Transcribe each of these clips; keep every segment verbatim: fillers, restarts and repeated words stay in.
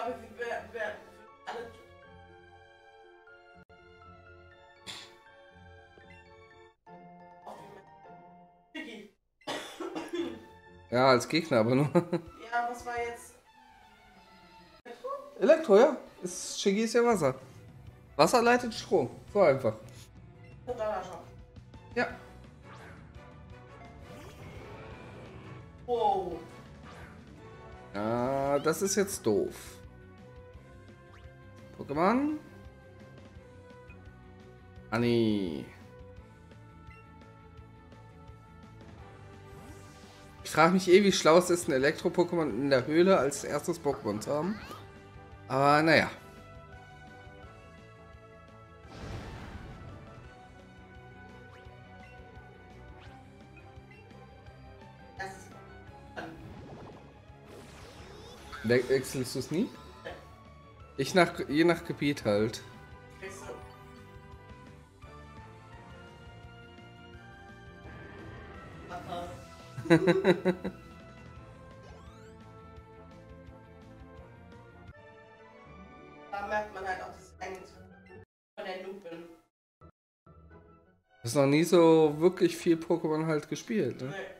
aber wir werden alle. Ja, als Gegner, aber nur. Ja, was war jetzt? Elektro? Elektro, ja. Ist, Shiggy ist ja Wasser. Wasser leitet Strom. So einfach. Ja. Wow. Ja, das ist jetzt doof. Pokémon. Anni. Ich frage mich eh, wie schlau es ist, ein Elektro-Pokémon in der Höhle als erstes Pokémon zu haben. Aber naja. We wechselst du es nie? Ich nach, je nach Gebiet halt. Da merkt man halt auch das Ende von der Lupin. Du hast noch nie so wirklich viel Pokémon halt gespielt, ne? Nee.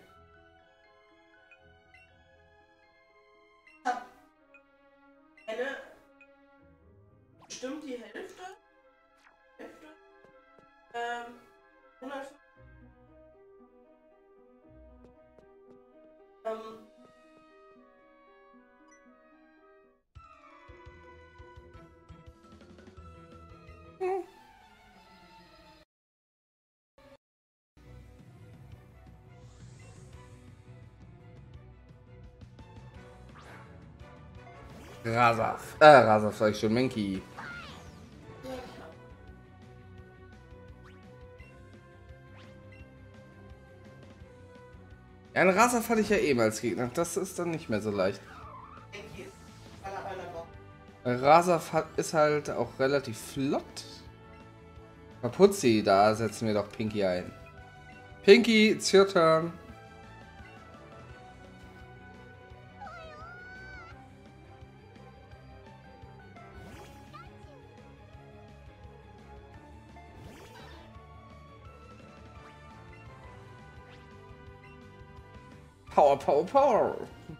Eine bestimmt die Hälfte. Hälfte. Ähm, hundert. Ähm. Hm. Rasaf. Äh, Rasaf sag ich schon, Menki. Ja, ein Rasaf hatte ich ja eben als Gegner. Das ist dann nicht mehr so leicht. Rasaf hat, ist halt auch relativ flott. Kapuzzi, da setzen wir doch Pinky ein. Pinky, it's your turn. Power, Power, Power.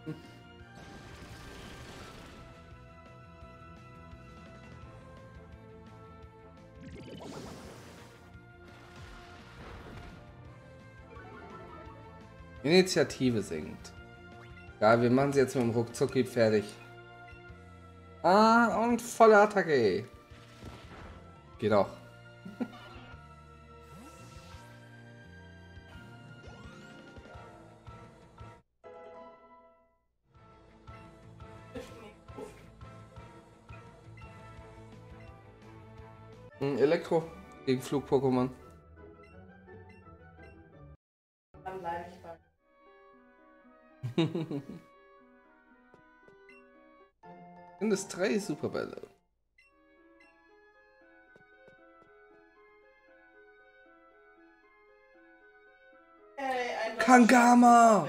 Initiative sinkt. Ja, wir machen sie jetzt mit dem Ruckzucki fertig. Ah, und volle Attacke. Geht auch. Elektro gegen Flug-Pokémon. Dann bleibe ich bei. Sind es drei Superbälle? Hey, ein Kangama!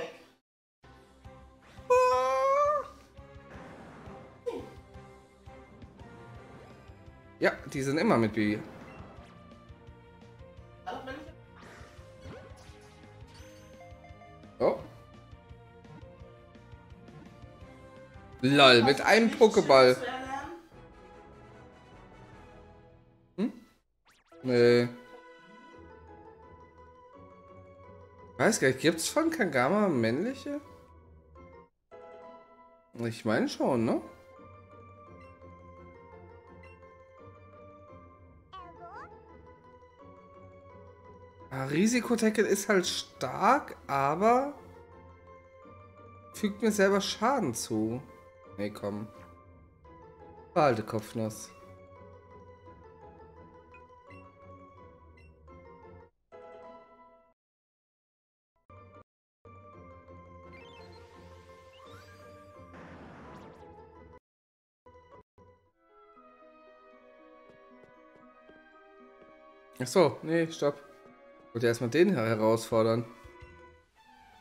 Ja, die sind immer mit Baby. Oh. Lol, mit einem Pokéball. Hm? Nee. Weiß gar nicht, gibt's von Kangama männliche? Ich meine schon, ne? Ah, Risikotackle ist halt stark, aber fügt mir selber Schaden zu. Nee, komm. Behalte Kopfnuss. Ach so, nee, stopp. Ich wollte erstmal den her herausfordern.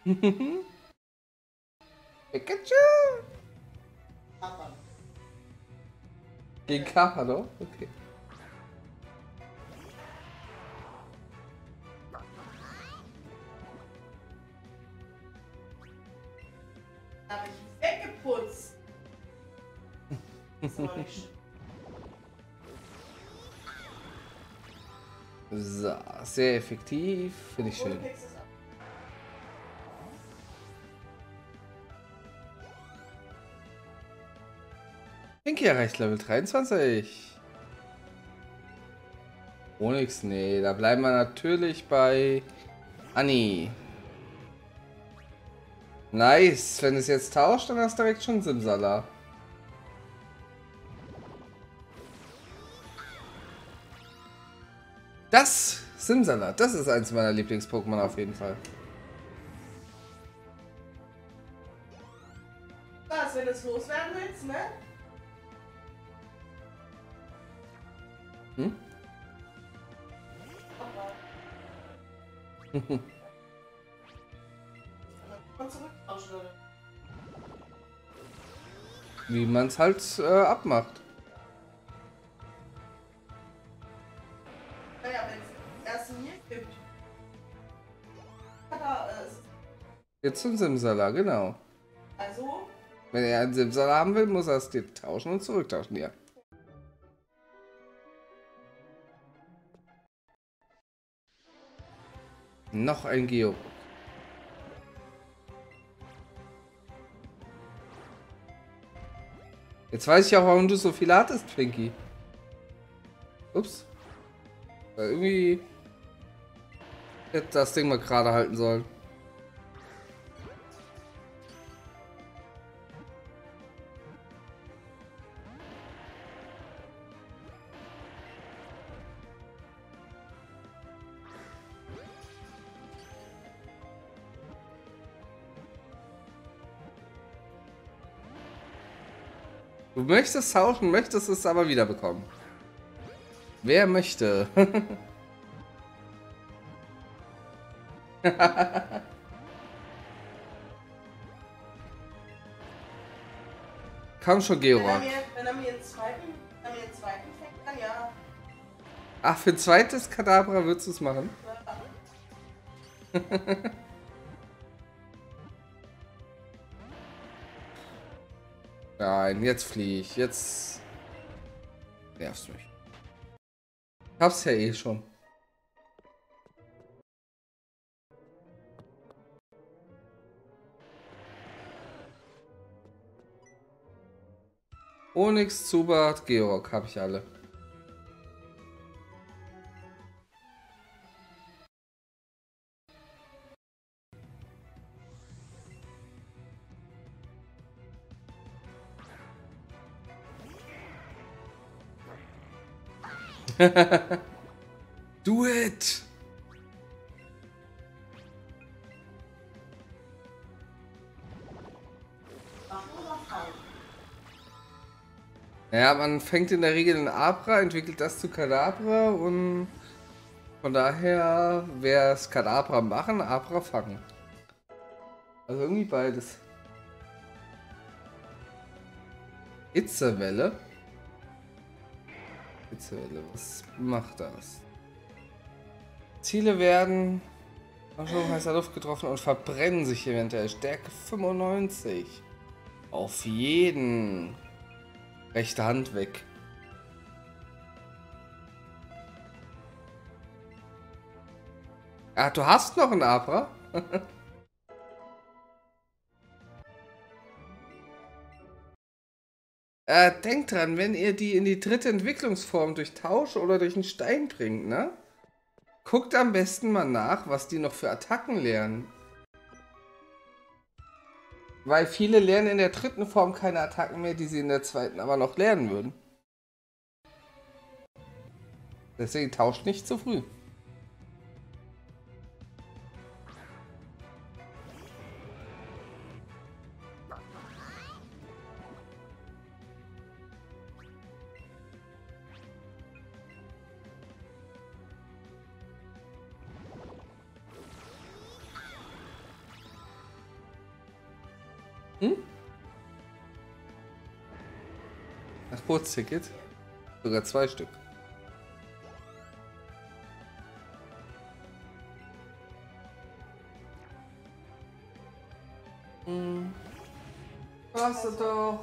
Pikachu! Gegen Carpador? Okay. Habe ich weggeputzt. Das war nicht schön. So, sehr effektiv. Finde ich schön. Du pickst es ab. Pinky erreicht Level dreiundzwanzig. Onyx, nee, da bleiben wir natürlich bei Annie. Nice, wenn es jetzt tauscht, dann hast du direkt schon Simsala. Das Simsala, das ist eins meiner Lieblings-Pokémon auf jeden Fall. Was, wenn du es loswerden willst, ne? Hm? Mal zurücktauschen, oder? Wie man es halt äh, abmacht. Naja, wenn es erst mir gibt. Da, äh, ist- Jetzt zum Simsala, genau. also, Wenn er einen Simsala haben will, muss er es dir tauschen und zurücktauschen, ja. Noch ein Geo. Jetzt weiß ich auch, warum du so viel hattest, Pinky. Ups. Weil irgendwie hätte das Ding mal gerade halten sollen. Du möchtest tauschen, möchtest es aber wieder bekommen. Wer möchte? Komm schon, wenn er, Georg. mir, wenn er mir einen zweiten, wenn er mir einen zweiten fängt, dann ja. Ach, für ein zweites Kadabra würdest du es machen? Ja. Nein, jetzt flieh ich. Jetzt nervst du mich. Ich hab's ja eh schon. Onyx, Zubat, Georg habe ich alle. Do it! Mach oder fallen. Ja, man fängt in der Regel in Abra, entwickelt das zu Kadabra und von daher wäre es Kadabra machen, Abra fangen. Also irgendwie beides. Hitzewelle. Hitzewelle, was macht das? Ziele werden von heißer Luft getroffen und verbrennen sich eventuell. Stärke fünfundneunzig. Auf jeden. Rechte Hand weg. Ah, du hast noch einen Abra? äh, denkt dran, wenn ihr die in die dritte Entwicklungsform durch Tausch oder durch einen Stein bringt, ne? Guckt am besten mal nach, was die noch für Attacken lernen. Weil viele lernen in der dritten Form keine Attacken mehr, die sie in der zweiten aber noch lernen würden. Deswegen tauscht nicht zu früh. Hm? Das Bootsticket. Sogar zwei Stück. Hm. Hast du doch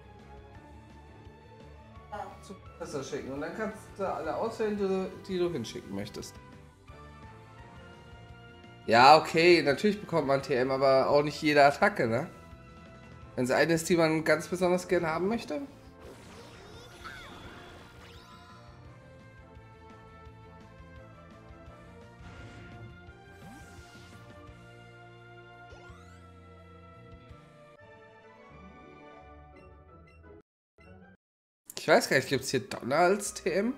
Ah, zu Professor schicken und dann kannst du alle auswählen, die, die du hinschicken möchtest. Ja, okay, natürlich bekommt man T M, aber auch nicht jede Attacke, ne? Wenn es eine ist, die man ganz besonders gerne haben möchte. Ich weiß gar nicht, gibt es hier Donner als T M?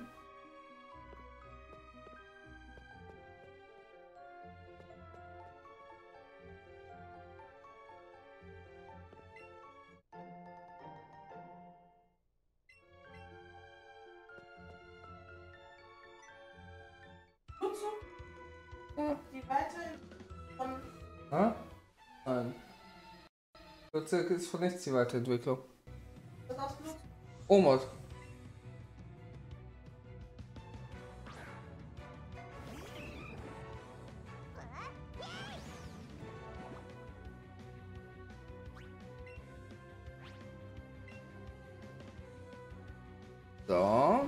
Nutzu, Ja. die Weite von Ha? Nein. Das ist von nichts die Weiterentwicklung. was aus Nutzu. Omod. So.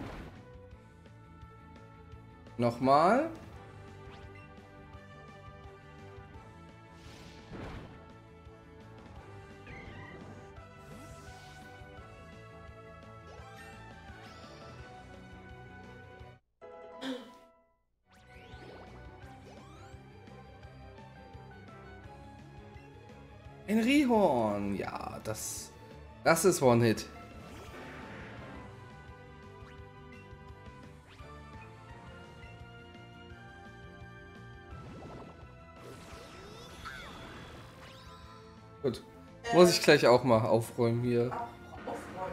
Nochmal. Ein Rihorn. Ja, das, das ist One-Hit. Gut. Muss ich gleich auch mal aufräumen hier. Auf, aufräumen.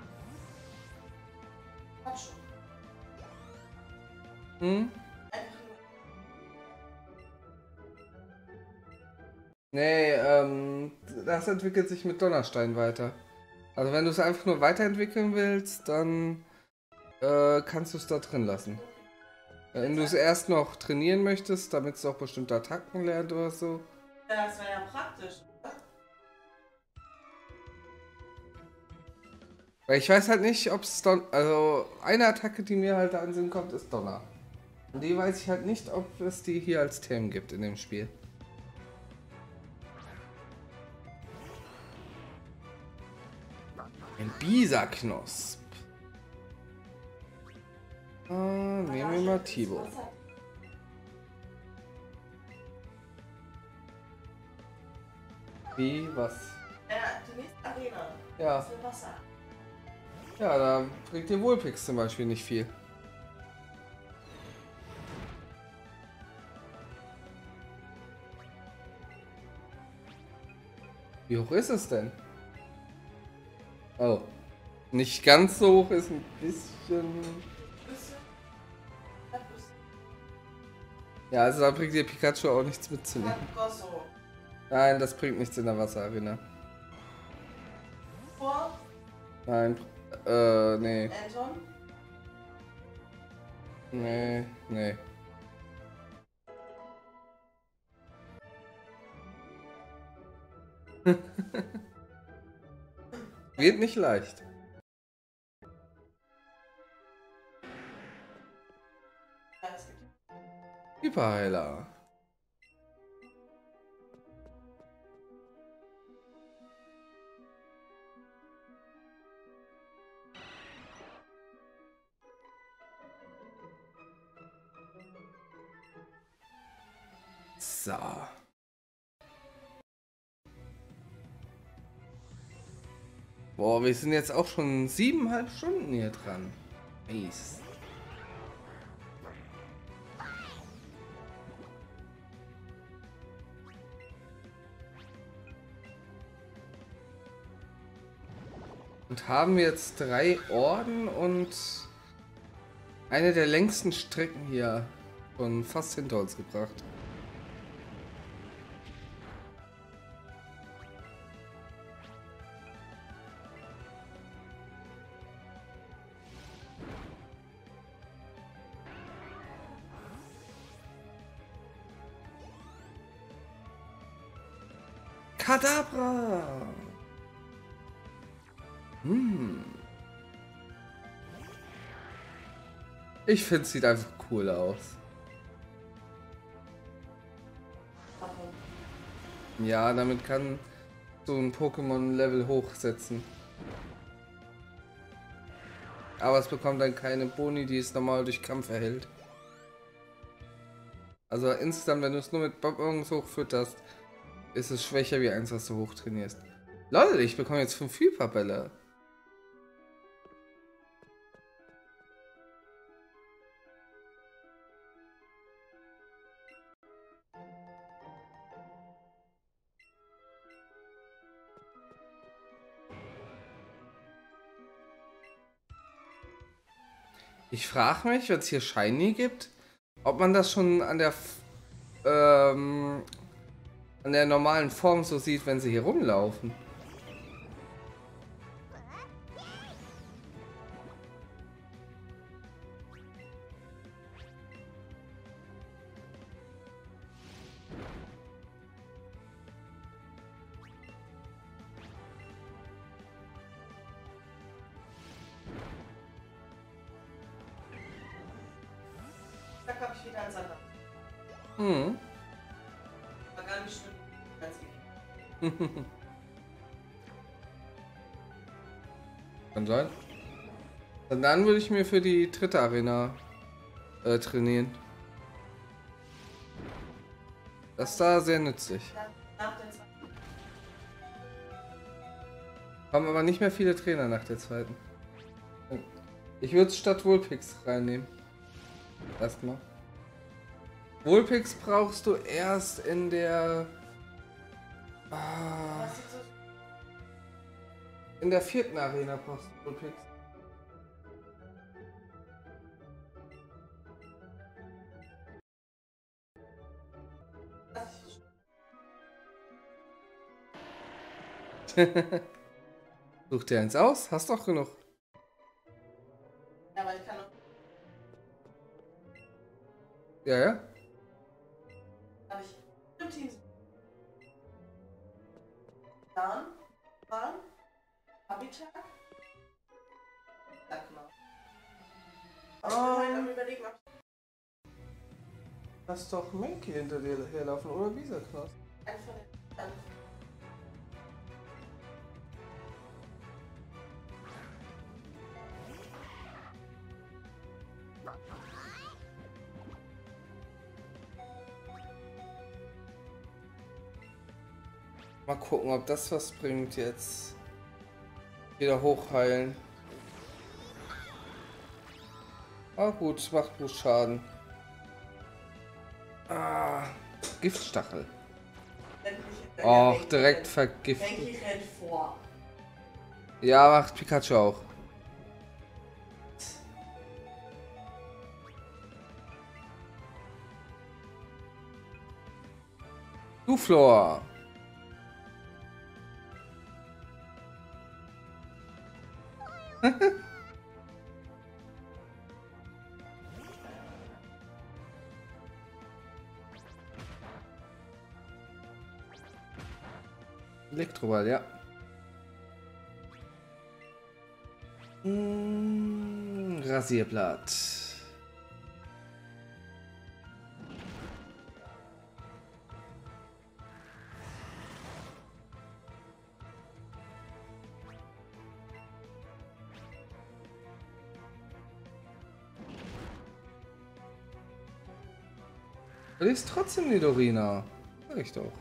Quatsch. Hm? Einfach nur. Nee, ähm, das entwickelt sich mit Donnerstein weiter. Also wenn du es einfach nur weiterentwickeln willst, dann äh, kannst du es da drin lassen. Wenn du es erst noch trainieren möchtest, damit es auch bestimmte Attacken lernt oder so. Ja, das wäre ja praktisch. Weil ich weiß halt nicht, ob es Don... Also eine Attacke, die mir halt da in den Sinn kommt, ist Donner. Und die weiß ich halt nicht, ob es die hier als Themen gibt in dem Spiel. Ein Bisa-Knosp. Ah, nehmen wir mal Tibo. Wie, was? Ja, die nächste Arena. Ja, Das ist Wasser. ja, da bringt dir Wohlpix zum Beispiel nicht viel. Wie hoch ist es denn? Oh, nicht ganz so hoch, ist ein bisschen... Bisschen. Ja, bisschen. Ja, also da bringt dir Pikachu auch nichts mitzunehmen. Gosso. Nein, das bringt nichts in der Wasserarena. Vor Nein, äh, nee, Anton. nee, nee. Wird nicht leicht. Ja, es gibt Hyperheiler. So. Boah, wir sind jetzt auch schon siebeneinhalb Stunden hier dran. Nice. Und haben jetzt drei Orden und eine der längsten Strecken hier schon fast hinter uns gebracht. Kadabra! Hm. Ich finde, es sieht einfach cool aus. Ja, damit kann so ein Pokémon-Level hochsetzen. Aber es bekommt dann keine Boni, die es normal durch Kampf erhält. Also insgesamt, wenn du es nur mit Bonbons hochfütterst, ist es schwächer wie eins, was du hochtrainierst. Lol, ich bekomme jetzt fünf Hyperbälle. Ich frage mich, wenn es hier Shiny gibt, ob man das schon an der ähm, an der normalen Form so sieht, wenn sie hier rumlaufen. Da habe ich wieder einen Sander. Hm. War gar nicht schlimm. Ganz easy. Kann sein. Und dann würde ich mir für die dritte Arena äh, trainieren. Das ist da sehr nützlich. Nach der zweiten. Haben aber nicht mehr viele Trainer nach der zweiten. Ich würde es statt Vulpix reinnehmen. Erstmal. Vulpix brauchst du erst in der... Ah, Was ist so? in der vierten Arena brauchst du Vulpix. Such dir eins aus, hast doch genug. Ja, aber ich kann noch. Ja, ja. Habe ich im Team. Dann, dann, Habitat. Sag mal. Ich bin halt am Überlegen, ob Lass doch Mankey hinter dir herlaufen oder Visaknoss. ich einen von den. Dann Mal gucken, ob das was bringt jetzt. Wieder hochheilen. Ah gut, macht gut Schaden. Ah, Giftstachel. Och, direkt vergiftet. Denke ich rennt vor. Ja, macht Pikachu auch. Du Flor. Elektroball, ja. Mm, Rasierblatt. Du ist trotzdem Nidorina. Sag ich doch.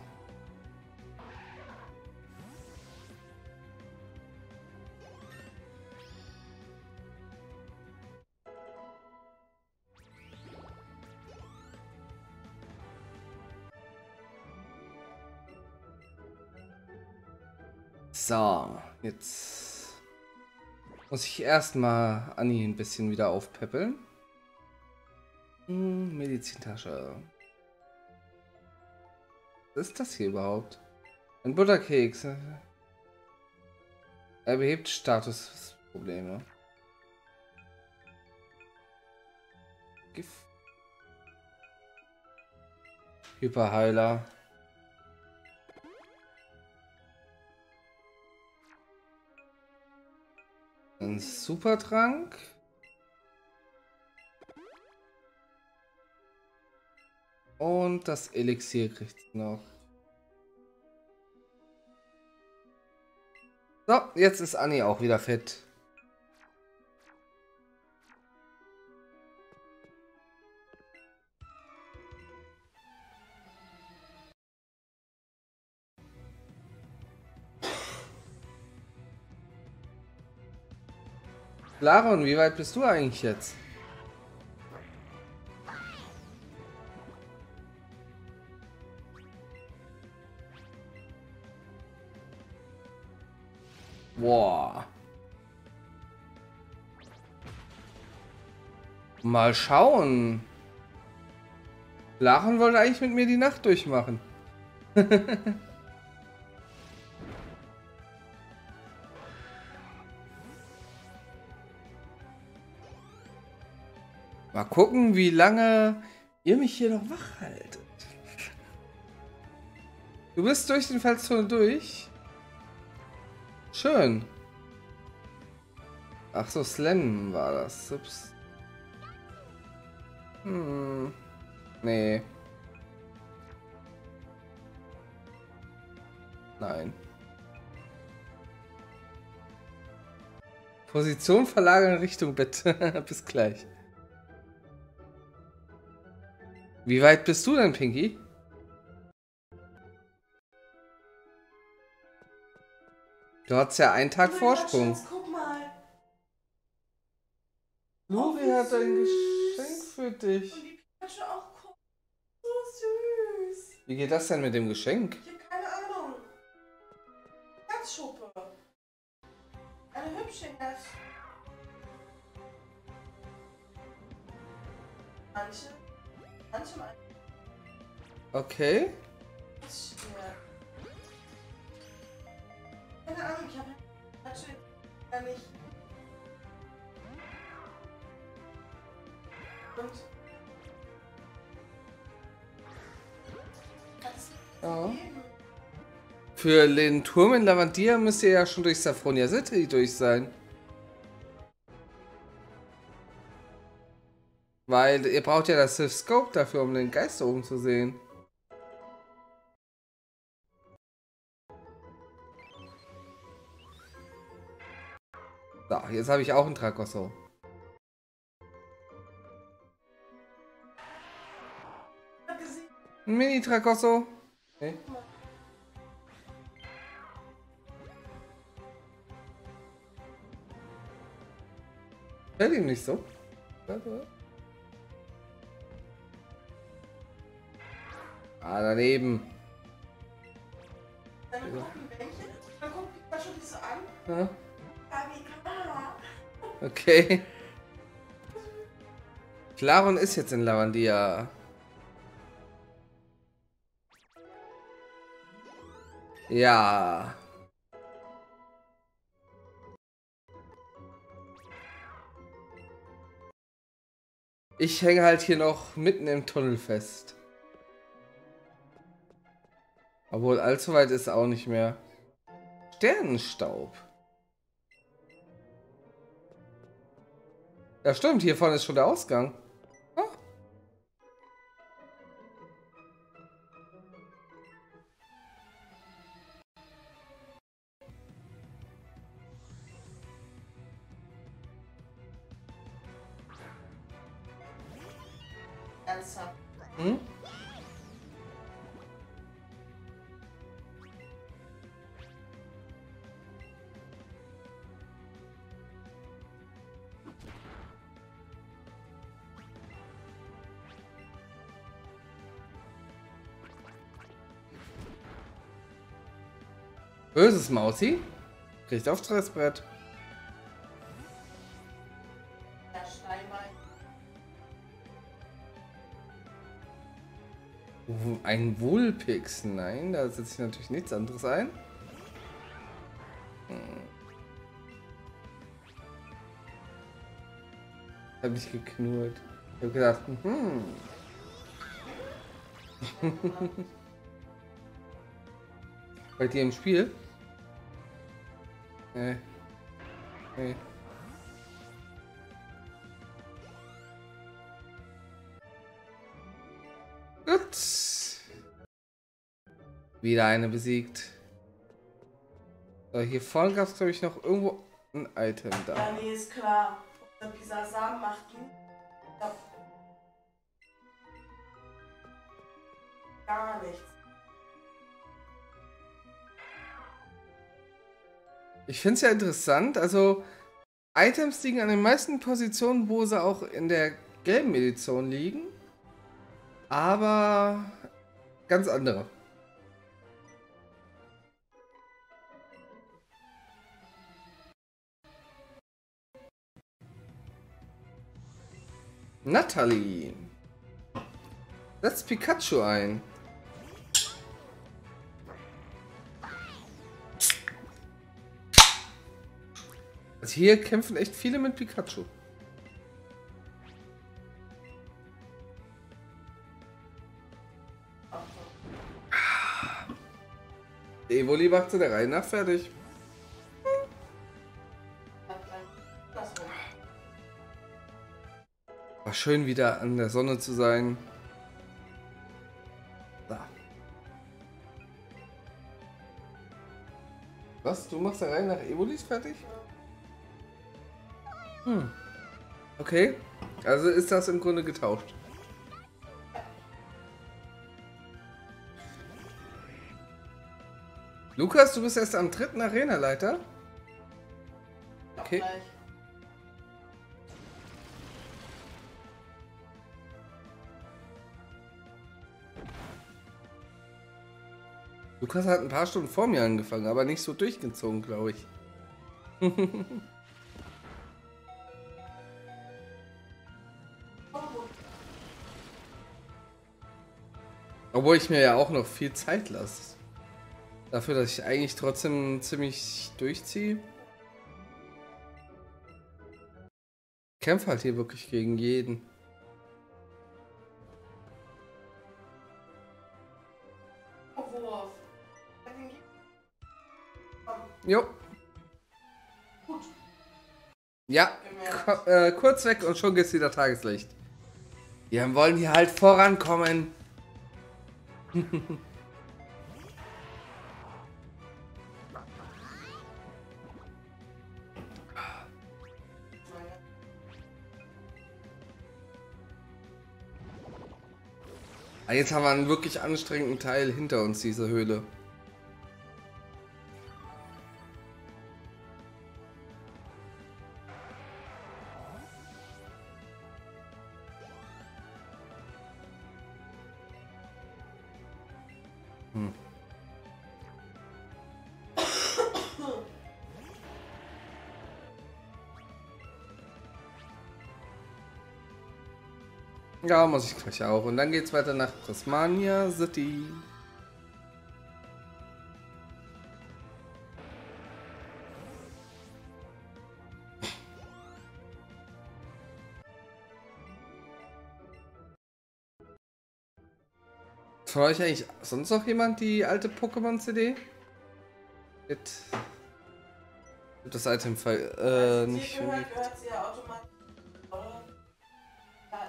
So, jetzt muss ich erstmal Anni ein bisschen wieder aufpäppeln. Hm, Medizintasche. Was ist das hier überhaupt? Ein Butterkeks. Er behebt Statusprobleme. Gift. Hyperheiler. Ein Supertrank. Und das Elixier kriegt noch. So, jetzt ist Anni auch wieder fit. Laron, wie weit bist du eigentlich jetzt? Boah. Mal schauen. Laron wollte eigentlich mit mir die Nacht durchmachen. Mal gucken, wie lange ihr mich hier noch wach haltet. Du bist durch den Felsturm durch. Schön. Ach so, Slam war das. Ups. Hm. Nee. Nein. Position verlagern Richtung Bett. Bis gleich. Wie weit bist du denn, Pinky? Du hast ja einen Tag Vorsprung. Schatz, guck mal. Luri Oh, hat ein süß. Geschenk für dich. Und die Pikachu auch, guck. So süß. Wie geht das denn mit dem Geschenk? Ich hab keine Ahnung. Herzschuppe. Eine hübsche Herz. Manche. Manche meinen. Okay. Das ist schwer. Keine Ahnung, ich hab Pikachu gar nicht. Und. Kannst du Ja. geben? Für den Turm in Lavandia müsst ihr ja schon durch Saffronia City durch sein. Weil ihr braucht ja das Sith Scope dafür, um den Geist oben zu sehen. So, jetzt habe ich auch einen Trakosso. Hab gesehen. Ein Mini-Trakosso. Okay. Fällt ihm nicht so. Ah, daneben. Dann gucken welche. Dann guckt Pikachu dich so an. Ja. Amika. Okay. Claron ist jetzt in Lavandia. Ja. Ich hänge halt hier noch mitten im Tunnel fest. Obwohl allzu weit ist auch nicht mehr. Sternenstaub. Ja stimmt, hier vorne ist schon der Ausgang. Oh. Ernsthaft. Hm? Böses Mausi. Kriegt aufs Stressbrett. Der Steinbein. Ein Wohlpix. Nein, da setze ich natürlich nichts anderes ein. Hm. Hab ich geknurrt. Ich hab gedacht, hm. Bei dir im Spiel? Nee. Nee. Gut. Wieder eine besiegt. So, hier vorne gab es, glaube ich, noch irgendwo ein Item da. Ja, nee, ist klar. Der Pisasam macht du. Ja. Gar nichts. Ich finde es ja interessant, also Items liegen an den meisten Positionen, wo sie auch in der gelben Edition liegen, aber ganz andere. Natalie. Setz Pikachu ein. Also hier kämpfen echt viele mit Pikachu. Evoli macht sie der Reihe nach fertig. War schön wieder an der Sonne zu sein. So. Was? Du machst der Reihe nach Evolis fertig? Hm. Okay. Also ist das im Grunde getauscht. Lukas, du bist erst am dritten Arena-Leiter? Okay. Lukas hat ein paar Stunden vor mir angefangen, aber nicht so durchgezogen, glaube ich. Obwohl ich mir ja auch noch viel Zeit lasse. Dafür, dass ich eigentlich trotzdem ziemlich durchziehe. Ich kämpfe halt hier wirklich gegen jeden. Jo. Gut. Ja, äh, kurz weg und schon geht's wieder Tageslicht. Wir wollen hier halt vorankommen. Jetzt haben wir einen wirklich anstrengenden Teil hinter uns, diese Höhle. Hm. Ja, muss ich gleich auch. Und dann geht's weiter nach Prismania City. Von euch eigentlich sonst noch jemand die alte Pokémon-C D? Mit das Item äh, nicht gehört, gehört sie ja automatisch. Ja,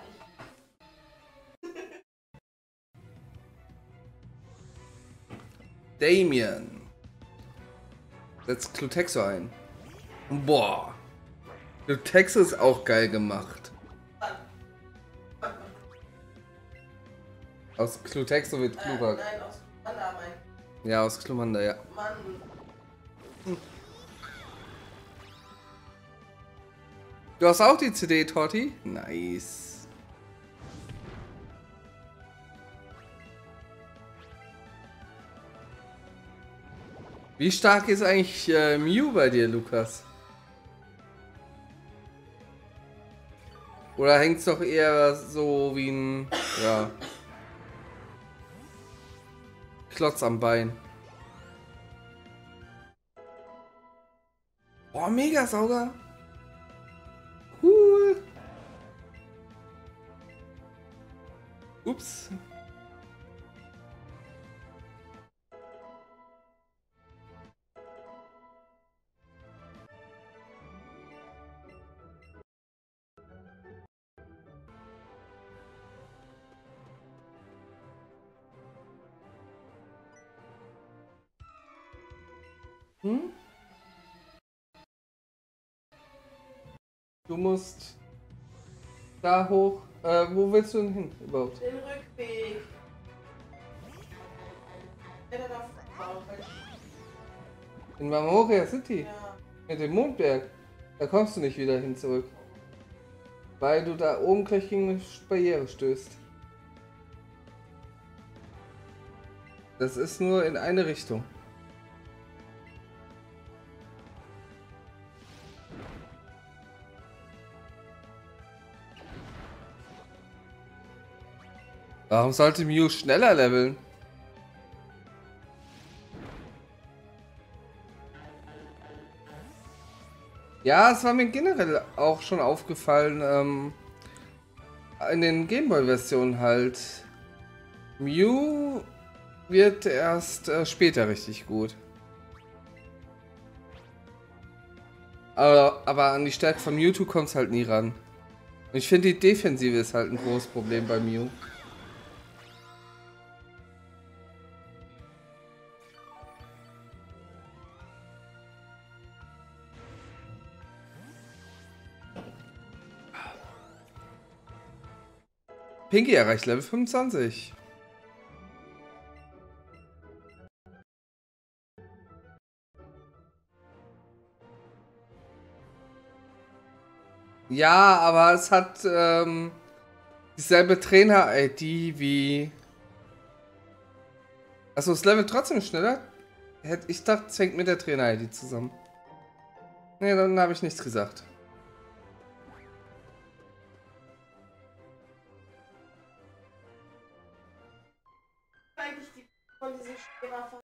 ich. Damien. Setzt Clutexo ein. Boah. Clutexo ist auch geil gemacht. Aus Clutexo wird Klurak. Äh, nein, aus Klumanda, mein. Ja, aus Klumanda, ja. Mann. Hm. Du hast auch die C D, Torti? Nice. Wie stark ist eigentlich äh, Mew bei dir, Lukas? Oder hängt es doch eher so wie ein, ja, Klotz am Bein? Boah, Megasauger. Cool. Ups. Hm? Du musst da hoch. Äh, wo willst du denn hin überhaupt? Den Rückweg. Ja, dann auf In Marmoria City. Ja. Mit dem Mondberg. Da kommst du nicht wieder hin zurück. Weil du da oben gleich gegen eine Barriere stößt. Das ist nur in eine Richtung. Warum sollte Mew schneller leveln? Ja, es war mir generell auch schon aufgefallen, ähm, in den Gameboy-Versionen halt. Mew wird erst äh, später richtig gut. Aber, aber an die Stärke von Mewtwo kommt es halt nie ran. Und ich finde, die Defensive ist halt ein großes Problem bei Mew. Pinky erreicht Level fünfundzwanzig. Ja, aber es hat ähm, dieselbe Trainer-I D wie... Achso, das Level trotzdem schneller? Hätte ich dachte, es hängt mit der Trainer-I D zusammen. Ne, dann habe ich nichts gesagt. Eigentlich die von diese Schema